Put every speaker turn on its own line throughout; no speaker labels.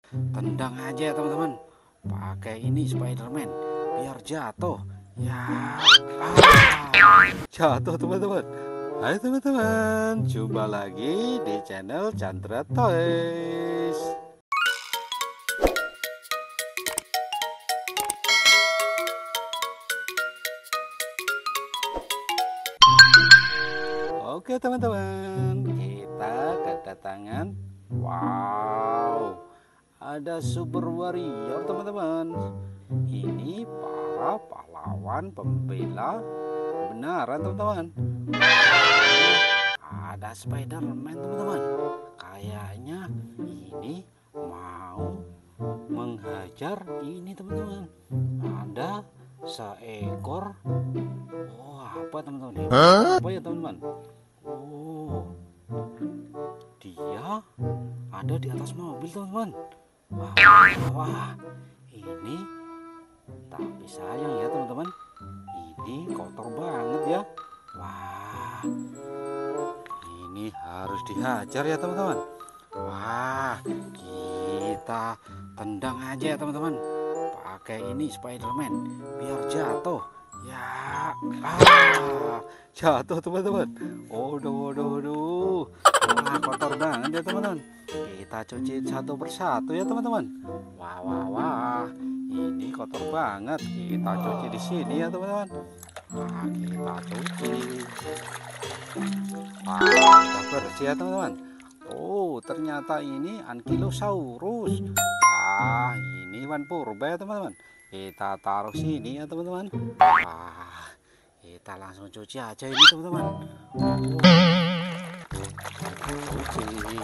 tendang aja ya teman-teman. Pakai ini Spiderman biar jatuh. Ya, jatuh teman-teman. Hai teman-teman, jumpa lagi di channel Chandra Toys. Oke teman-teman, kita kedatangan. Wow, ada super warrior teman-teman. Ini para pahlawan pembela kebenaran teman-teman. Ada Spiderman teman-teman. Kayaknya ini mau menghajar ini teman-teman. Ada seekor. Oh, apa teman-teman? Apa ya teman-teman? Oh, dia ada di atas mobil teman-teman. Wah, ini tapi sayang ya teman-teman, ini kotor banget ya. Wah, ini harus dihajar ya teman-teman. Wah, kita tendang aja ya teman-teman. Pakai ini Spiderman biar jatuh. Ya, jatuh teman-teman. Waduh. Wah, kotor banget ya teman-teman. Kita cuci satu persatu ya teman-teman. Wah. Ini kotor banget. Kita cuci di sini ya teman-teman. Wah, kita cuci. Wah, udah bersih ya teman-teman. Oh, ternyata ini Ankylosaurus. Wah, ini hewan purba ya teman-teman. Kita taruh sini ya teman-teman. Wah, kita langsung cuci aja ini teman-teman. Cuci.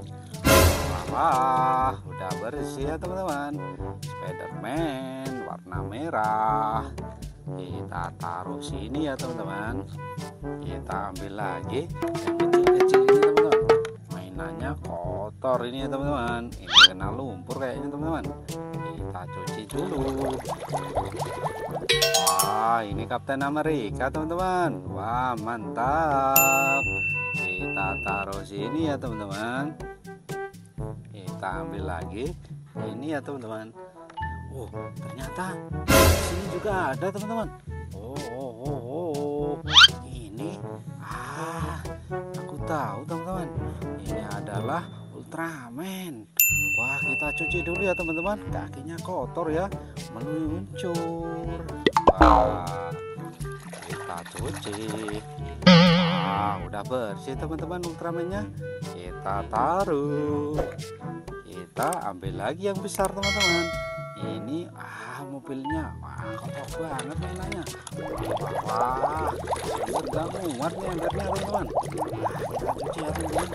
Wah, udah bersih ya teman-teman. Spiderman warna merah. Kita taruh sini ya teman-teman. Kita ambil lagi yang kecil-kecil ini teman-teman. Mainannya kotor ini ya teman-teman. Ini kena lumpur kayaknya teman-teman. Kita cuci dulu. Wah, ini Kapten Amerika teman-teman. Wah, mantap. Kita taruh sini ya teman-teman. Kita ambil lagi ini ya teman-teman. Oh, ternyata di sini juga ada teman-teman. Oh. Ini aku tahu teman-teman. Ini adalah Ultraman. Wah, kita cuci dulu ya teman-teman. Kakinya kotor ya, meluncur. Wah, kita cuci. Udah bersih teman-teman Ultramannya. Kita taruh. Kita ambil lagi yang besar teman-teman. Ini mobilnya. Wah, kotor banget mainannya. Wah, nggak muat nih embernya teman-teman. Kita cuci ya teman-teman.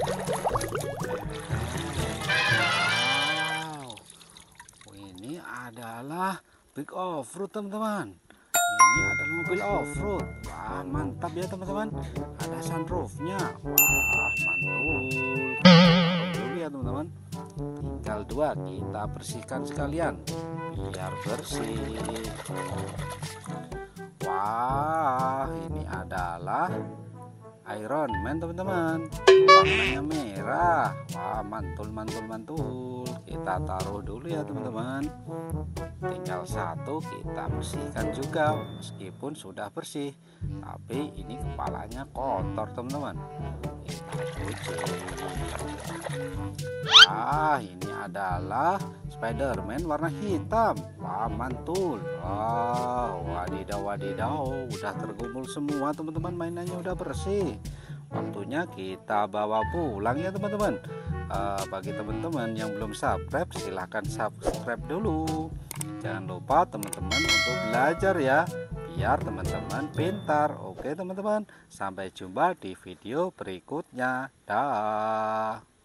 Wow, ini adalah big off-road teman-teman. Ini adalah mobil off-road. Wah, mantap ya teman-teman. Ada sunroofnya. Wah, mantul. Taruh dulu ya teman-teman. Tinggal dua, kita bersihkan sekalian biar bersih. Wah, ini adalah Iron Man teman-teman. Warnanya merah. Wah, mantul. Kita taruh dulu ya teman-teman. Tinggal satu kita bersihkan juga. Meskipun sudah bersih, tapi ini kepalanya kotor teman-teman. Kita cuci. Ini adalah Spiderman warna hitam. Wah, mantul. Wah, wadidaw. Udah terkumpul semua teman-teman, mainannya udah bersih. Waktunya kita bawa pulang ya teman-teman. Bagi teman-teman yang belum subscribe, silahkan subscribe dulu. Jangan lupa teman-teman untuk belajar ya, biar teman-teman pintar. Oke teman-teman, sampai jumpa di video berikutnya. Dah.